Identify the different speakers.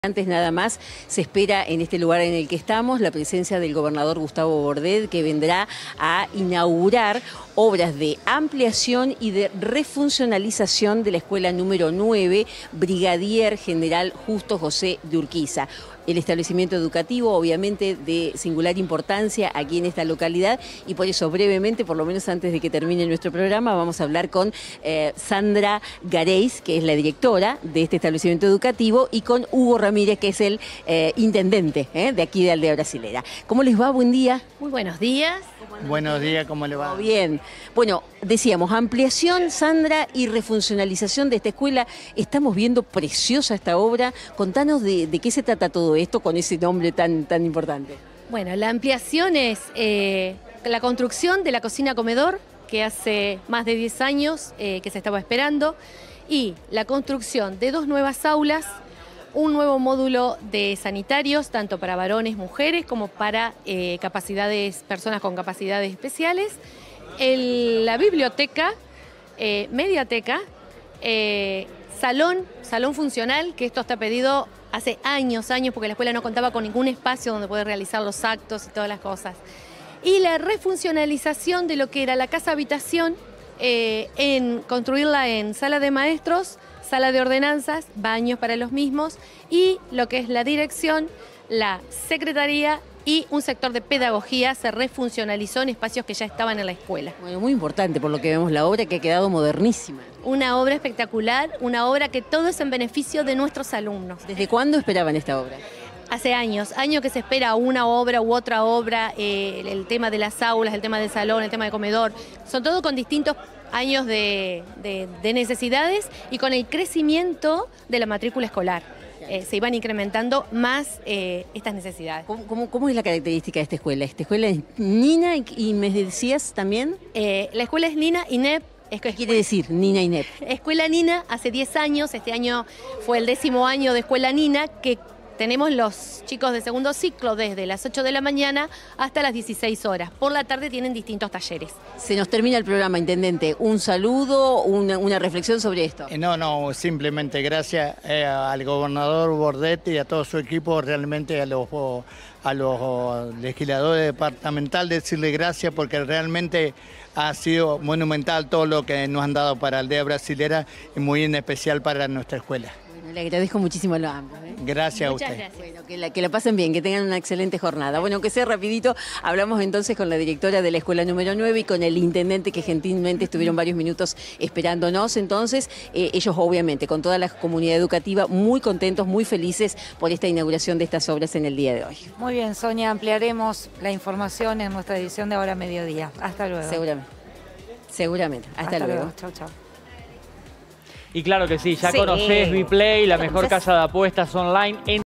Speaker 1: Antes nada más, se espera en este lugar en el que estamos la presencia del gobernador Gustavo Bordet, que vendrá a inaugurar obras de ampliación y de refuncionalización de la escuela número 9, Brigadier General Justo José de Urquiza. El establecimiento educativo, obviamente, de singular importancia aquí en esta localidad, y por eso brevemente, por lo menos antes de que termine nuestro programa, vamos a hablar con Sandra Gareis, que es la directora de este establecimiento educativo, y con Hugo Ramírez, que es el intendente de aquí de Aldea Brasilera. ¿Cómo les va? Buen día.
Speaker 2: Muy buenos días.
Speaker 3: Buenos días, ¿cómo le va?
Speaker 1: Bien. Bueno, decíamos, ampliación, Sandra, y refuncionalización de esta escuela. Estamos viendo preciosa esta obra. Contanos de qué se trata todo esto con ese nombre tan importante.
Speaker 2: Bueno, la ampliación es la construcción de la cocina-comedor, que hace más de 10 años que se estaba esperando, y la construcción de 2 nuevas aulas, un nuevo módulo de sanitarios, tanto para varones, mujeres, como para personas con capacidades especiales, la biblioteca, mediateca, salón funcional, que esto está pedido hace años, porque la escuela no contaba con ningún espacio donde poder realizar los actos y todas las cosas. Y la refuncionalización de lo que era la casa-habitación, construirla en sala de maestros, sala de ordenanzas, baños para los mismos, y lo que es la dirección, la secretaría y un sector de pedagogía se refuncionalizó en espacios que ya estaban en la escuela.
Speaker 1: Bueno, muy importante por lo que vemos la obra, que ha quedado modernísima.
Speaker 2: Una obra espectacular, una obra que todo es en beneficio de nuestros alumnos.
Speaker 1: ¿Desde cuándo esperaban esta obra?
Speaker 2: Hace años que se espera una obra u otra obra, el tema de las aulas, el tema del salón, el tema del comedor, son todo con distintos años de necesidades, y con el crecimiento de la matrícula escolar. Se iban incrementando más estas necesidades.
Speaker 1: ¿Cómo es la característica de esta escuela? ¿Esta escuela es Nina y me decías también?
Speaker 2: La escuela es Nina INEP.
Speaker 1: ¿Qué quiere decir Nina INEP?
Speaker 2: Escuela Nina, hace 10 años, este año fue el 10º año de Escuela Nina, que tenemos los chicos de segundo ciclo desde las 8 de la mañana hasta las 16 horas. Por la tarde tienen distintos talleres.
Speaker 1: Se nos termina el programa, intendente. Un saludo, una reflexión sobre esto.
Speaker 3: No, simplemente gracias al gobernador Bordet y a todo su equipo, realmente a los legisladores departamentales, decirle gracias, porque realmente ha sido monumental todo lo que nos han dado para Aldea Brasilera, y muy en especial para nuestra escuela.
Speaker 1: Bueno, le agradezco muchísimo a los ambos.
Speaker 3: Gracias a usted.
Speaker 2: Muchas gracias.
Speaker 1: Bueno, que la pasen bien, que tengan una excelente jornada. Bueno, aunque sea rapidito, hablamos entonces con la directora de la escuela número 9 y con el intendente, que gentilmente estuvieron varios minutos esperándonos. Entonces, ellos obviamente, con toda la comunidad educativa, muy contentos, muy felices por esta inauguración de estas obras en el día de hoy.
Speaker 4: Muy bien, Sonia, ampliaremos la información en nuestra edición de Ahora Mediodía. Hasta luego.
Speaker 1: Seguramente. Hasta luego.
Speaker 4: Chau, chau.
Speaker 5: Y claro que sí, ya
Speaker 1: Sí.
Speaker 5: conocés Biplay, la mejor casa de apuestas online.